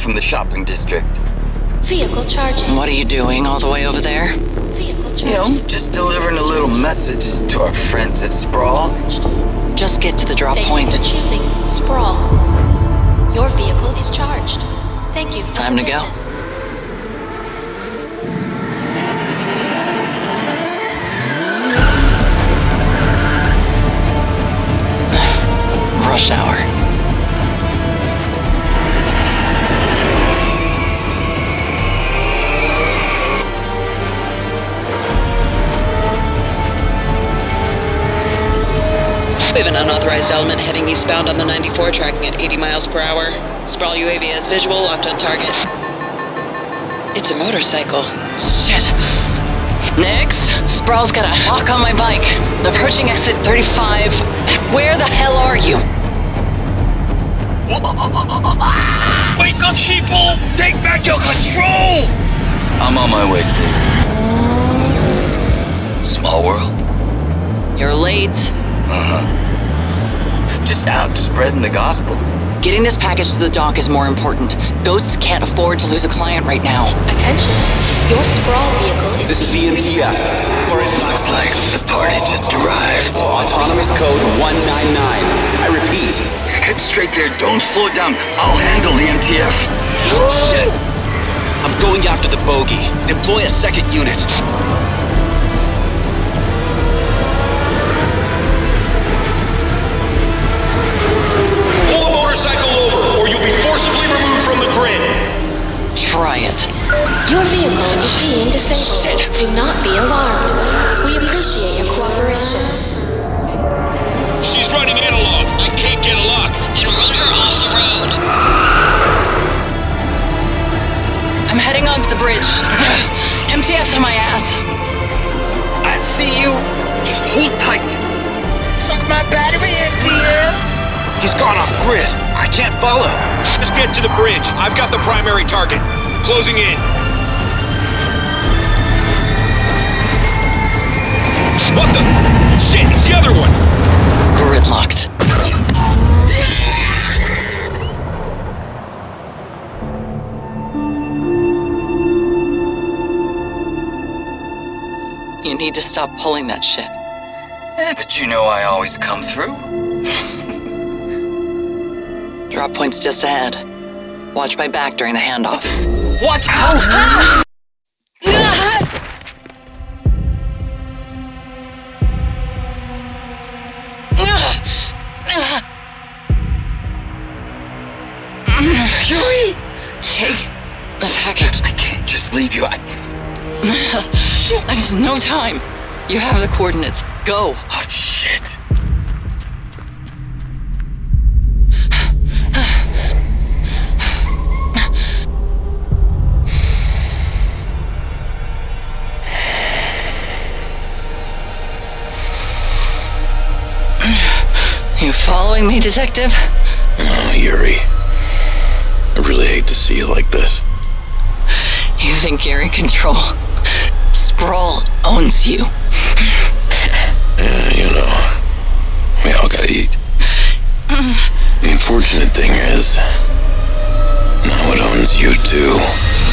from the shopping district. Vehicle charging. What are you doing all the way over there? Vehicle charging. You know, just delivering a little message to our friends at Sprawl. Just get to the drop Thank point. you for choosing Sprawl. Your vehicle is charged. Thank you for Time to your go. business. Rush hour. We have an unauthorized element heading eastbound on the 94, tracking at 80 miles per hour. Sprawl UAV as visual, locked on target. It's a motorcycle. Shit. Nix, Sprawl's got a lock on my bike. Approaching exit 35. Where the hell are you? Wake up, sheeple! Take back your control! I'm on my way, sis. Small world? You're late. Just out spreading the gospel. Getting this package to the dock is more important. Ghosts can't afford to lose a client right now. Attention. Your Sprawl vehicle is... This is the MTF. Looks like the party just arrived. Autonomous code 199. I repeat. Head straight there, don't slow it down. I'll handle the MTF. Shit. I'm going after the bogey. Deploy a second unit. Pull the motorcycle over, or you'll be forcibly removed from the grid. Try it. Your vehicle is being disabled. Shit. Do not be alarmed. We appreciate your cooperation. She's running analog. I can't get a lock. Then run her off the road. I'm heading onto the bridge. MTF's on my ass. I see you. Just hold tight. Suck my battery, MTF. He's gone off grid. I can't follow. Just get to the bridge. I've got the primary target. Closing in. What the? Shit, it's the other one. Gridlocked. You need to stop pulling that shit. But you know I always come through. Drop point's just ahead. Watch my back during the handoff. What? Yuri! Take the package. I can't just leave you. There's no time. You have the coordinates. Go. Oh, shit. You following me, detective? Oh, Yuri. I really hate to see you like this. You think you're in control? Sprawl owns you. Yeah, you know, we all gotta eat. The unfortunate thing is, now it owns you too.